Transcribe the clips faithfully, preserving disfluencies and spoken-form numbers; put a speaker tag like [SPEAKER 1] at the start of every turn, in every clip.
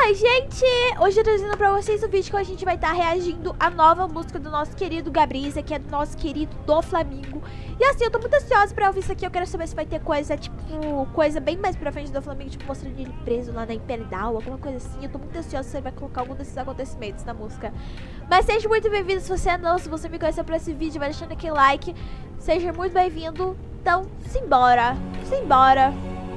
[SPEAKER 1] Oi, gente! Hoje eu tô trazendo pra vocês um vídeo que a gente vai estar tá reagindo à nova música do nosso querido Gabriza, que é do nosso querido Doflamingo. E assim, eu tô muito ansiosa pra ouvir isso aqui. Eu quero saber se vai ter coisa, tipo, coisa bem mais pra frente do Doflamingo, tipo, mostrando ele preso lá na Imperial, alguma coisa assim. Eu tô muito ansiosa se ele vai colocar algum desses acontecimentos na música. Mas seja muito bem-vindo, se você é novo, se você me conheceu por esse vídeo, vai deixando aquele like. Seja muito bem-vindo. Então, simbora, simbora.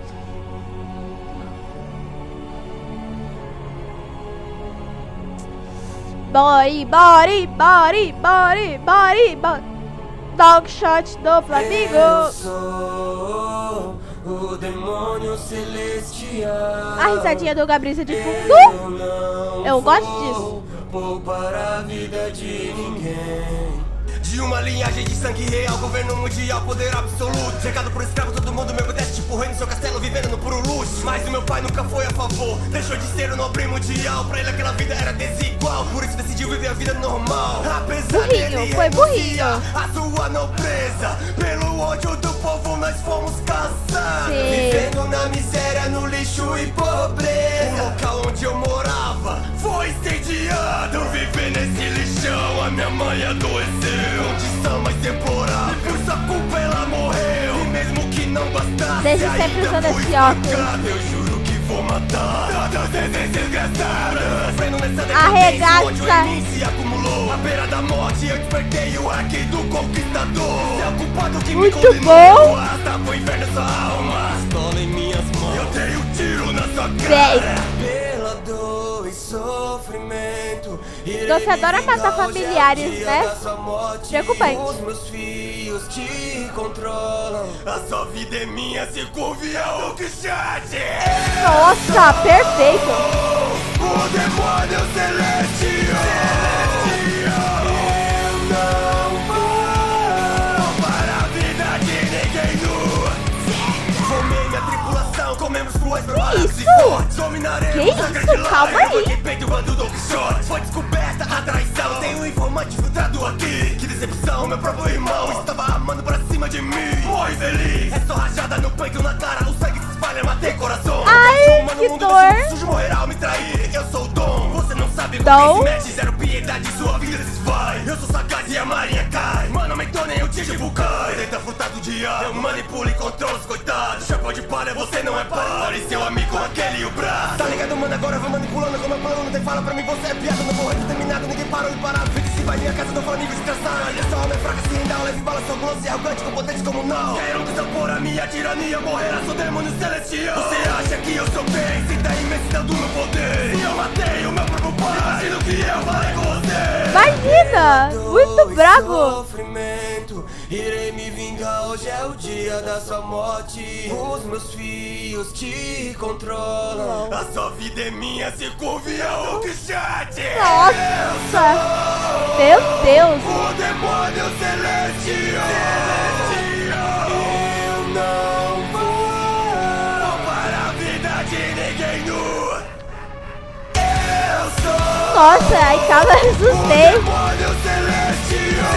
[SPEAKER 1] Body, body, body, body, body, body. Dog shot do Flamingo.
[SPEAKER 2] Eu sou o demônio celestial.
[SPEAKER 1] A risadinha do Gabriza de fundo.
[SPEAKER 2] Eu,
[SPEAKER 1] Eu gosto disso.
[SPEAKER 2] Poupar a vida de ninguém. De uma linhagem de sangue real, governo mundial, poder absoluto. Cercado por escravo, todo mundo me obedece, tipo rei no seu castelo, vivendo no puro luxo. Mas o meu pai nunca foi a favor, deixou de ser o nobre mundial. Pra ele aquela vida era desigual, por isso decidiu viver a vida normal. Apesar
[SPEAKER 1] burrinho,
[SPEAKER 2] dele
[SPEAKER 1] foi burrinho.
[SPEAKER 2] a sua nobreza, pelo ódio do povo nós fomos caçados.
[SPEAKER 1] Sim.
[SPEAKER 2] Vivendo na miséria, no lixo e pobreza. O local onde eu morava foi incendiado. Viver nesse lixão, a minha mãe adoeceu. Condição mais deplorável, por sua culpa ela morreu. E mesmo que não bastasse,
[SPEAKER 1] Desde sempre
[SPEAKER 2] ainda
[SPEAKER 1] usando
[SPEAKER 2] fui
[SPEAKER 1] esse óculos.
[SPEAKER 2] espancado. Eu juro que vou matar todas essas desgraçadas. Sofrendo nessa
[SPEAKER 1] Arregaça.
[SPEAKER 2] decadência, o ódio em mim se acumulou. À beira da morte eu despertei o hack do conquistador. Se é o culpado que
[SPEAKER 1] Muito
[SPEAKER 2] me condenou,
[SPEAKER 1] bom.
[SPEAKER 2] arrasta pro inferno sua alma. Pistola em minhas mãos, eu dei um tiro na sua cara.
[SPEAKER 1] Bem.
[SPEAKER 2] Pela dor e sofrimento,
[SPEAKER 1] Você adora matar familiares, né? Preocupante.
[SPEAKER 2] os meus fios te controlam. A sua vida é minha, se curve ao que chate.
[SPEAKER 1] Nossa, perfeito.
[SPEAKER 2] O demônio celestial. Eu não vou para a vida de ninguém nu. Formei minha tripulação, comemos cruéis preparados e fortes. Dominaremos
[SPEAKER 1] Que isso?
[SPEAKER 2] a grande
[SPEAKER 1] Calma
[SPEAKER 2] laia,
[SPEAKER 1] aí.
[SPEAKER 2] que peito o bando do Quixote. Foi descoberta a traição, tem um informante filtrado aqui. Que decepção, meu próprio irmão estava amando pra cima de mim. Morre feliz, é só rajada no peito, na cara. O sangue se espalha, matei coração.
[SPEAKER 1] Ai,
[SPEAKER 2] Mano,
[SPEAKER 1] que
[SPEAKER 2] o mundo
[SPEAKER 1] dor.
[SPEAKER 2] desse sujo morrerá ao me trair. Eu sou o Dom, você não sabe com
[SPEAKER 1] Dom?
[SPEAKER 2] quem se mete. Zero piedade, sua vida se vai. Eu sou sagaz e a marinha cai. Mano, aumentou nem o Tigibu cai. Tenta frutar do dia, eu manipulo e controlo os coitados. Chapéu de palha, você não é pai. Olha seu amigo, aquele e o braço. Tá ligado, mano, agora vai manipulando como é plano. Não tem fala pra mim, você é piada. Não vou determinado, ninguém parou e parado. Fique se vai minha casa do Flamengo descansar. Olha só, homem fraca, se renda, leve bala, sou grosso e arrogante, com potente como não. Quero desapor a minha tirania, morrerá, sou demônio celestial. Você acha que eu sou bem, sinta a imensidão do meu poder. E eu matei o meu próprio pai, imagina o que eu falei com você.
[SPEAKER 1] Imagina, muito bravo.
[SPEAKER 2] Sofrimento, irei me vingar, hoje é o dia da sua morte. Os meus fios te controlam. A sua vida é minha, se curve ao que chate.
[SPEAKER 1] Nossa, meu Deus.
[SPEAKER 2] O demônio celestial. Eu não vou para a vida de ninguém nu. Eu sou
[SPEAKER 1] Nossa, ai, calma, eu assustei.
[SPEAKER 2] o demônio celestial.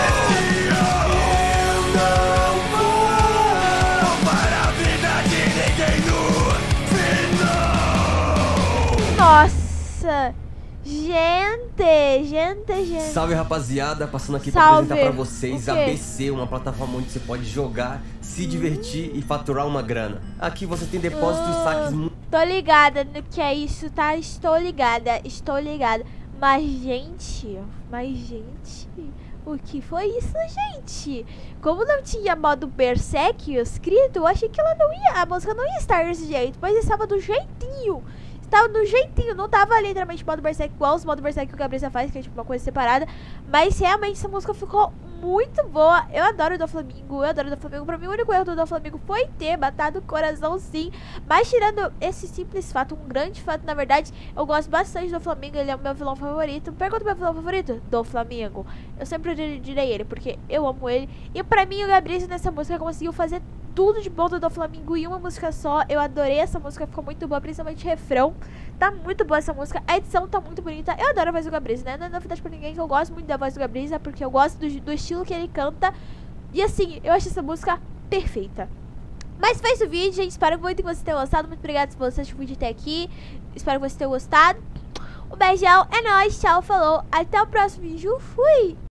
[SPEAKER 2] Eu não vou para a vida de ninguém nu. Final.
[SPEAKER 1] Nossa, gente, gente, gente.
[SPEAKER 3] Salve, rapaziada, passando aqui
[SPEAKER 1] Salve.
[SPEAKER 3] pra apresentar pra vocês
[SPEAKER 1] O
[SPEAKER 3] a
[SPEAKER 1] quê?
[SPEAKER 3] B C, uma plataforma onde você pode jogar, se divertir e faturar uma grana. Aqui você tem depósitos e saques muito...
[SPEAKER 1] Tô ligada no que é isso, tá? Estou ligada, estou ligada. Mas, gente, mas, gente, o que foi isso, gente? Como não tinha modo Berserk escrito, eu achei que ela não ia, a música não ia estar desse jeito, mas estava do jeitinho. Estava do jeitinho, não tava literalmente modo Berserk igual os modo Berserk que o Gabriza faz, que é tipo uma coisa separada. Mas realmente essa música ficou muito boa. Eu adoro o Doflamingo, eu adoro o Doflamingo. Pra mim o único erro do Doflamingo foi ter matado o coração, sim. Mas tirando esse simples fato, um grande fato, na verdade, eu gosto bastante do Doflamingo, ele é o meu vilão favorito. Pergunta o meu vilão favorito? Doflamingo. Eu sempre direi ele, porque eu amo ele. E pra mim o Gabriza nessa música conseguiu fazer tudo de bom do Doflamingo em uma música só. Eu adorei essa música, ficou muito boa, principalmente o refrão. Tá muito boa essa música, a edição tá muito bonita. Eu adoro a voz do Gabriza, né? Não é novidade pra ninguém que eu gosto muito da voz do Gabriza, porque eu gosto do, do estilo que ele canta. E assim, eu acho essa música perfeita. Mas foi isso o vídeo, gente. Espero muito que vocês tenham gostado. Muito obrigada por você assistir o vídeo até aqui. Espero que vocês tenham gostado. Um beijão, é nóis, tchau, falou. Até o próximo vídeo. Fui!